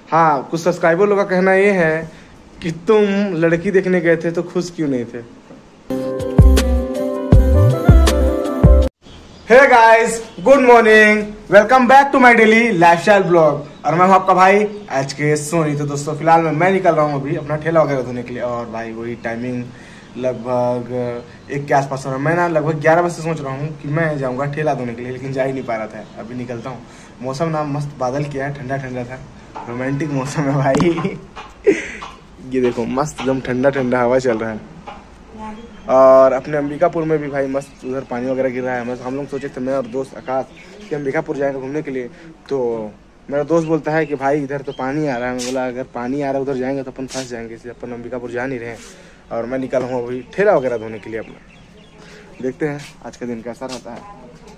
हाँ, कुछ सब्सक्राइबर लोगों का कहना ये है कि तुम लड़की देखने गए थे तो खुश क्यों नहीं थे। Hey guys, good morning, welcome back to my daily lifestyle blog. और मैं हूं आपका भाई आज के सोनी। तो दोस्तों फिलहाल मैं निकल रहा हूं अभी अपना ठेला वगैरह धोने के लिए। और भाई वही टाइमिंग लगभग 1 के आसपास हो रहा है। मैं ना लगभग 11 बजे से सोच रहा हूँ कि मैं जाऊँगा ठेला धोने के लिए, लेकिन जा ही नहीं पा रहा था। अभी निकलता हूँ। मौसम ना मस्त बादल किया है, ठंडा ठंडा था, रोमांटिक मौसम है भाई। ये देखो मस्त एकदम ठंडा ठंडा हवा चल रहा है। और अपने अंबिकापुर में भी भाई मस्त उधर पानी वगैरह गिर रहा है। हम लोग सोचे थे, मैं और दोस्त आकाश, कि अंबिकापुर जाएंगे घूमने के लिए। तो मेरा दोस्त बोलता है कि भाई इधर तो पानी आ रहा है। मैं बोला अगर पानी आ रहा है उधर जाएंगे तो अपन फंस जाएंगे, इसलिए अपन अंबिकापुर जा नहीं रहे हैं। और मैं निकल हूँ अभी ठेला वगैरह धोने के लिए अपना। देखते हैं आज का दिन कैसा रहता है।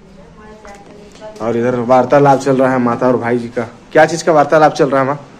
और इधर वार्तालाप चल रहा है माता और भाई जी का। क्या चीज़ का वार्तालाप चल रहा है माँ?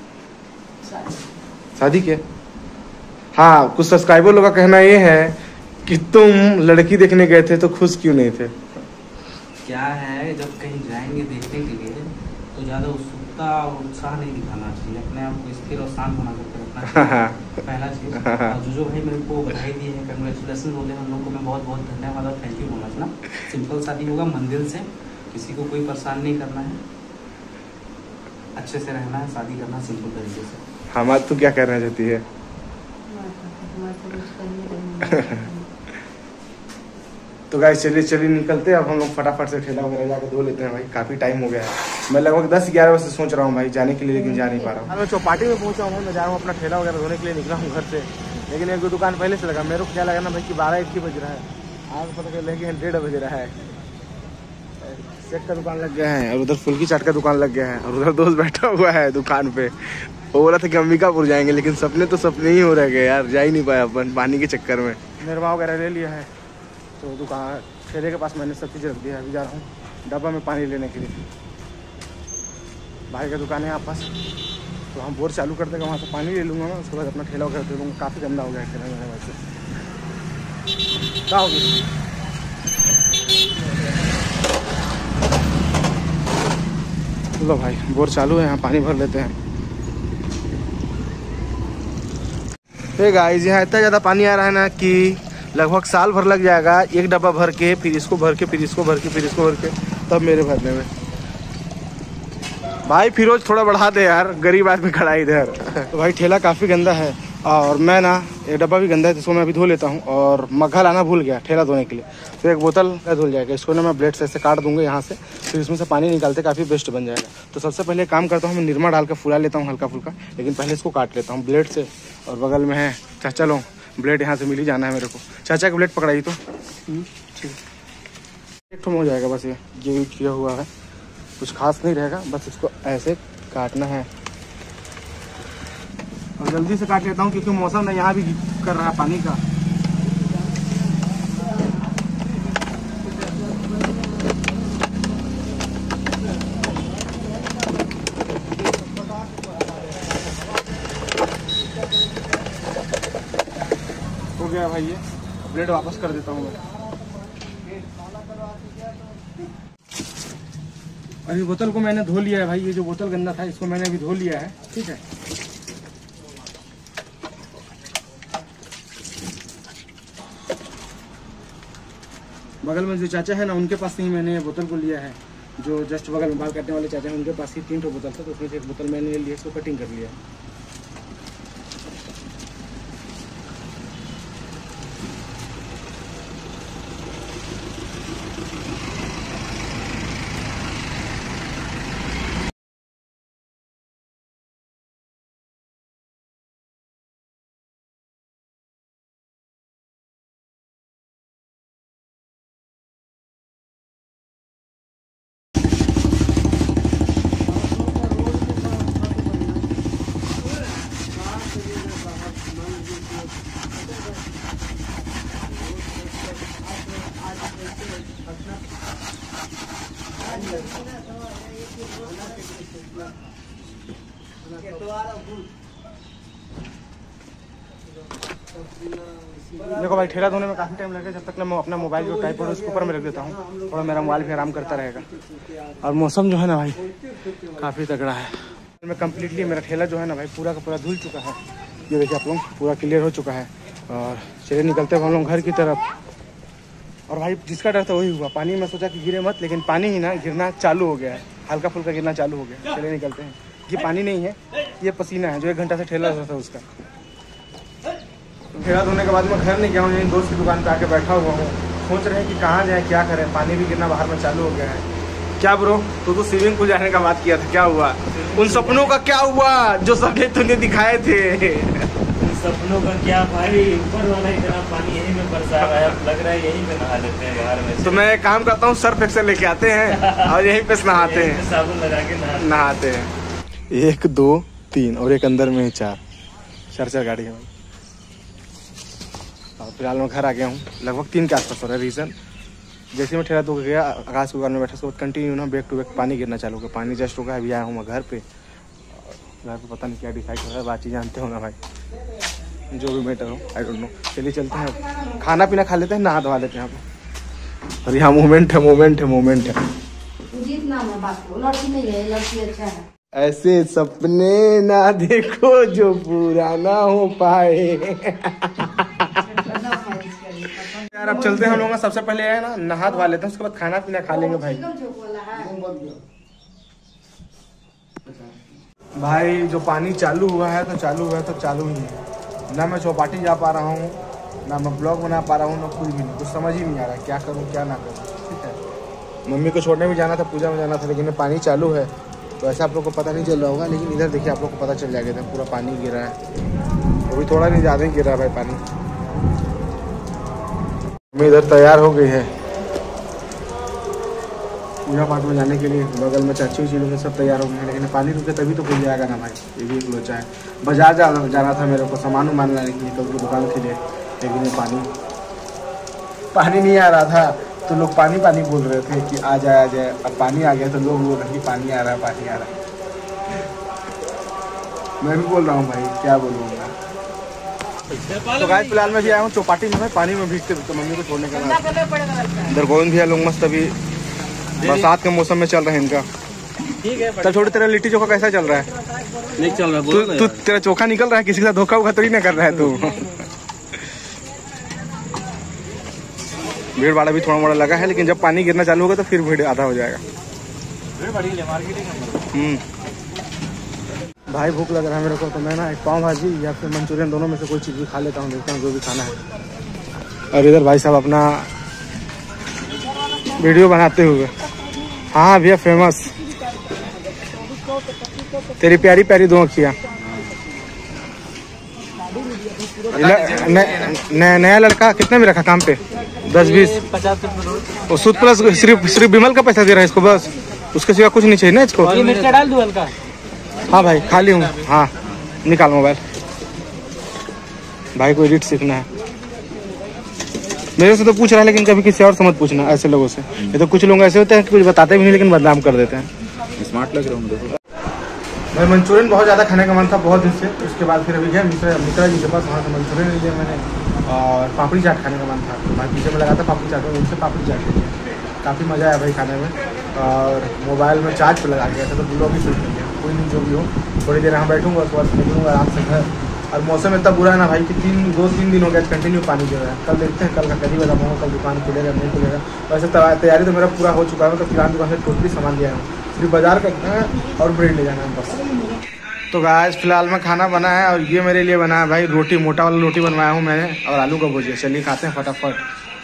शादी के? हाँ, कुछ सब्सक्राइबर लोगों का कहना ये है कि तुम लड़की देखने गए थे तो खुश क्यों नहीं थे। क्या है, जब कहीं जाएंगे देखने के लिए तो ज़्यादा उत्सुकता और उत्साह नहीं दिखाना चाहिए। अपने आप को स्थिर और शांत बना करके रखना चाहिए, पहला चीज़। और जो भाई मेरे को बधाई दी है, कंग्रेचुलेसन बोले हम लोग को, मैं बहुत बहुत धन्यवाद और थैंक यू बोलना चाहना। सिंपल शादी होगा, मंदिर से, किसी को कोई परेशान नहीं करना है, अच्छे से रहना है, शादी करना सिंपल तरीके से। हाँ, तू क्या करना चाहती है? तो गाइस चलिए निकलते हैं अब हम लोग फटाफट से ठेला वगैरह जाकर धो लेते हैं भाई। काफ़ी टाइम हो गया है। मैं लगभग 10-11 बजे से सोच रहा हूँ भाई जाने के लिए, लेकिन जा नहीं पा रहा हूँ। मैं चौपाटी में पहुँचा हूँ। मैं जा रहा हूँ अपना ठेला वगैरह धोने के लिए, निकला हूँ घर से। लेकिन एक दो दुकान पहले से लगा। मेरे को क्या लगा ना भाई कि 12-1 बज रहा है। आज पता चला कि 1:30 बज रहा है। सेट का दुकान लग गया है और उधर फुल्की चाट का दुकान लग गया है। और उधर दोस्त बैठा हुआ है दुकान पे। वो बोला था कि अंबिकापुर जाएंगे, लेकिन सपने तो सपने ही हो रह गए यार। जा ही नहीं पाया अपन पानी के चक्कर में। निर्मा वगैरह ले लिया है तो दुकान ठेले के पास मैंने सब चीज़ रख दिया है। अभी जा रहा हूँ डब्बा में पानी लेने के लिए। भाई का दुकान है यहाँ पास, तो हम बोर चालू कर देंगे, वहाँ से पानी ले लूँगा मैं। उसके बाद अपना ठेला वगैरह दे दूँगा। काफ़ी गंदा हो गया है ठेला मेरे वैसे। क्या होगी? लो भाई बोर चालू है, यहाँ पानी भर लेते हैं। गाइस, यहाँ इतना ज़्यादा पानी आ रहा है ना कि लगभग साल भर लग जाएगा एक डब्बा भर के, फिर इसको भर के, फिर इसको भर के, फिर इसको भर के, तब मेरे भरने में। भाई फिरोज थोड़ा बढ़ा दे यार, गरीब आदमी खड़ा इधर। तो भाई ठेला काफ़ी गंदा है और मैं ना एक डब्बा भी गंदा है, जिसको मैं अभी धो लेता हूँ। और मग्घा लाना भूल गया ठेला धोने के लिए, तो एक बोतल का धुल जाएगा। इसको ना मैं ब्लेड से ऐसे काट दूंगा यहाँ से, फिर इसमें से पानी निकालते काफ़ी बेस्ट बन जाएगा। तो सबसे पहले काम करता हूँ, मैं निरमा डाल कर फुला लेता हूँ हल्का फुल्का, लेकिन पहले इसको काट लेता हूँ ब्लेड से। और बगल में है चाचा लोग, ब्लेड यहाँ से मिल ही जाना है मेरे को। चाचा का ब्लेड पकड़ाई तो ठीक, एक ठो हो जाएगा बस। ये यूज किया हुआ है, कुछ खास नहीं रहेगा, बस इसको ऐसे काटना है। और जल्दी से काट लेता हूँ क्योंकि मौसम ना यहाँ भी कर रहा है पानी का। हो गया भाई, ये ब्लेड वापस कर देता हूँ मैं। अभी बोतल को मैंने धो लिया है भाई। ये जो बोतल गंदा था इसको मैंने अभी धो लिया है, ठीक है। बगल में जो चाचा है ना, उनके पास ही मैंने बोतल को लिया है। जो जस्ट बगल में बाल काटने वाले चाचा हैं, उनके पास ही 3 बोतल था, तो उसमें से एक बोतल मैंने ले लिया, इसको कटिंग कर लिया। देखो भाई ठेला धोने में काफ़ी टाइम लगेगा। जब तक मैं अपना मोबाइल जो ट्राइपॉड है उसके ऊपर में रख देता हूँ, थोड़ा मेरा मोबाइल भी आराम करता रहेगा। और मौसम जो है ना भाई काफ़ी तगड़ा है। मैं कम्प्लीटली मेरा ठेला जो है ना भाई पूरा का पूरा धुल चुका है। ये देखिए आप लोग पूरा क्लियर हो चुका है। और चलिए निकलते हैं हम लोग घर की तरफ। और भाई जिसका डर था वही हुआ, पानी में सोचा कि गिरे मत, लेकिन पानी ही ना गिरना चालू हो गया है, हल्का फुल्का गिरना चालू हो गया। चलिए निकलते हैं। ये पानी नहीं है, ये पसीना है जो 1 घंटा से ठेला रहा था उसका। ठेला धोने के बाद मैं घर नहीं गया हूँ, यहीं दोस्त की दुकान पे आके बैठा हुआ हूँ। सोच रहे हैं कि कहाँ जाए, क्या करें, पानी भी गिरना बाहर में चालू हो गया है। क्या ब्रो, तो स्विमिंग पूल जाने का बात किया था, क्या हुआ? उन सपनों का क्या हुआ जो सपने तुमने दिखाए थे? उन सपनों का क्या भाई, ऊपर वाला इतना पानी यहीं में बरसा रहा है, लग रहा है यहीं पे नहा लेते हैं बाहर में। तो मैं एक काम करता हूँ, सर्फ एक्सेल लेके आते हैं और यहीं पे नहाते हैं, साबुन लगा के नहाते हैं। 1 2 3 और एक अंदर में ही 4 गाड़ी है भाई। और फिलहाल मैं घर आ गया हूँ, लगभग 3 के आसपास हो रहा है। रीज़न जैसे मैं ठेला धो के गया, आकाश की दुकान में बैठा, उसके बाद कंटिन्यू ना बैक टू बैक पानी गिरना चालू हो गया। पानी जस्ट रुका है, अभी आया हूँ मैं घर पे। घर पे पता नहीं क्या डिसाइड कर रहा है, बात जानते हो ना भाई, जो भी मैटर हो, आई डोंट नो। चलिए चलते हैं, खाना पीना खा लेते हैं, नहा धोवा लेते हैं यहाँ पे। और यहाँ मोमेंट है। ऐसे सपने ना देखो जो पूरा ना हो पाए। यार अब चलते हैं हम लोग, सबसे पहले है ना नहा धोवा लेते हैं, उसके बाद खाना पीना खा लेंगे भाई। भाई जो पानी चालू हुआ है तो चालू ही है। ना मैं चौपाटी जा पा रहा हूँ, ना मैं ब्लॉग बना पा रहा हूँ, ना कुछ भी नहीं, कुछ समझ ही नहीं आ रहा क्या करूँ क्या ना करूँ। ठीक है, मम्मी को छोड़ने भी जाना था, पूजा में जाना था, लेकिन पानी चालू है तो ऐसा आप लोग को पता नहीं चल रहा होगा, लेकिन इधर देखिए आप लोग को पता चल जाएगा, इधर पूरा पानी गिरा है। अभी थोड़ा नहीं, ज़्यादा ही गिर रहा है भाई पानी। मैं इधर तैयार हो गई है पूजा पाठ में जाने के लिए। बगल में चाची उची लोग सब तैयार हो गए हैं, लेकिन पानी रुके तभी तो खुल जाएगा ना भाई। ये भी एक लोचा है। बाजार जाना था मेरे को, सामान उमान लाने के लिए, कल की दुकान के लिए, लेकिन पानी नहीं आ रहा था तो लोग पानी बोल रहे थे कि आ जाए। अब पानी आ गया तो लोग बोल रहे कि पानी आ रहा है। मैं भी बोल रहा हूँ भाई, क्या बोलूँगा। तो गाइस फिलहाल मैं भी आया हूँ चौपाटी में, पानी में भीगते तो मम्मी को छोड़ने के बाद। इधर गोविंद भैया लोग मस्त अभी बरसात के मौसम में चल रहे हैं इनका। ठीक है, तो छोटे तेरा लिट्टी चोखा कैसा चल रहा है? नहीं चल रहा। तू तेरा चोखा निकल रहा है, किसी के साथ धोखा वोखा तो नहीं कर रहा है तू? भीड़ भाड़ा भी थोड़ा मोड़ा लगा है, लेकिन जब पानी गिरना चालू होगा तो फिर भीड़ आधा हो जाएगा। भाई भूख लग रहा है मेरे को, तो मैं ना एक पाव भाजी या फिर मंचूरियन, दोनों में से कोई चीज़ भी खा लेता हूँ, देखता हूँ जो भी खाना है। और इधर भाई साहब अपना वीडियो बनाते हुए, हाँ भैया फेमस, तेरी प्यारी प्यारी 2 अखियाँ। नया लड़का कितने में रखा काम पे? 10-20 50 सूद प्लस सिर्फ विमल का पैसा दे रहा है इसको, बस उसके सिवा कुछ नहीं चाहिए ना इसको। मिर्चा डाल दूं हल्का? हाँ भाई खाली हूँ, हाँ निकाल मोबाइल। भाई को एडिट सीखना है। मेरे से तो पूछ रहा है, लेकिन कभी किसी और से मत पूछना ऐसे लोगों से। ये तो कुछ लोग ऐसे होते हैं कि कुछ बताते भी नहीं लेकिन बदनाम कर देते हैं। स्मार्ट लग रहा हूँ भाई मंचूरियन बहुत ज़्यादा खाने का मन था बहुत दिन से। उसके बाद फिर अभी गया मित्रा जी के पास, वहाँ से मंचूरियन लिया मैंने, और पापड़ी चाट खाने का मन था। तो भाई पीछे में लगा था पापड़ी चाट में, उनसे पापड़ी चाट लिया, काफ़ी मज़ा आया भाई खाने में। और मोबाइल में चार्ज पे लगा गया था तो ब्लॉग ही शूट कर लिया। कोई नहीं, जो भी हो, थोड़ी देर यहाँ बैठूँगा, उसके बाद निकलूँगा आराम से घर। और मौसम इतना बुरा है ना भाई कि 2-3 दिन हो गया कंटिन्यू पानी गिर रहा है। कल देखते हैं, कल का करीब बताऊँगा, कल दुकान खुलेगा नहीं खुलेगा। वैसे तैयारी तो मेरा पूरा हो चुका है, तो फिलहाल दुकान से टोटली सामान लिया हूँ, सिर्फ बाजार करना है और ब्रेड ले जाना है बस। तो गाइस फिलहाल में खाना बना है, और ये मेरे लिए बना है भाई रोटी, मोटा वाला रोटी बनवाया हूँ मैंने, और आलू का भुजिया। चलिए खाते हैं फटाफट।